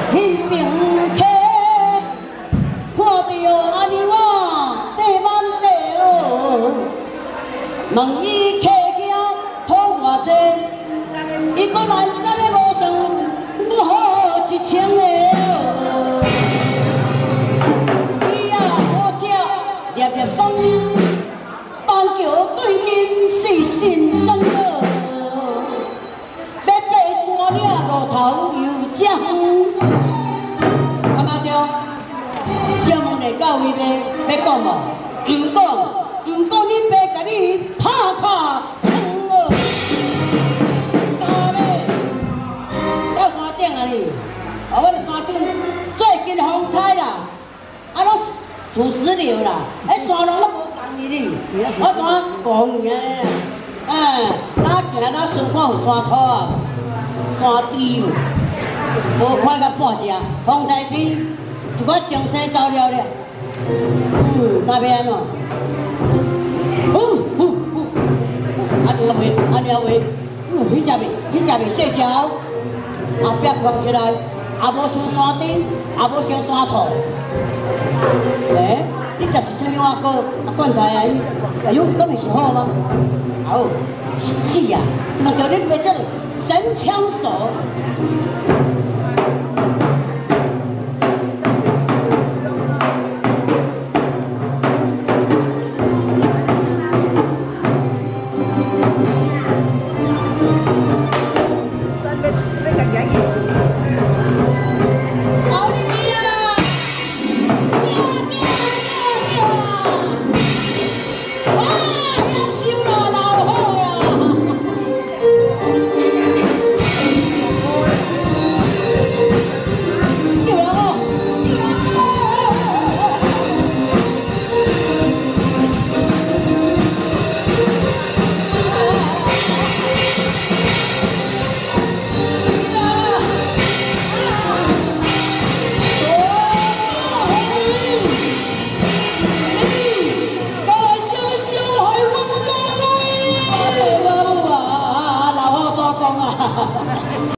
彼边客看到阿娘啊，地满地哦，问伊客兄讨偌济，伊讲万三的无算，不好1000个哦。伊啊好食，粒粒爽，班桥对面是新庄哦，要爬山岭路头又正远，感觉着？这问题到位咧，要讲无？唔讲，恁爸甲你拍卡枪哦！干咧，到山顶啊你！啊，我伫山顶最近风台啦，啊，拢土石流啦，迄山路拢无共伊哩，我单讲尔咧啦，哎，哪行哪顺看有山土啊，山猪无，无看到半只，风台天一寡精神走了了，那要安怎？安尼话，迄只袂细条，后壁看起来也无像山顶，也无像山头。这只是啥物话个？罐头啊！哎呦，咁咪是好吗？好，是啊，那叫你买这个神枪手。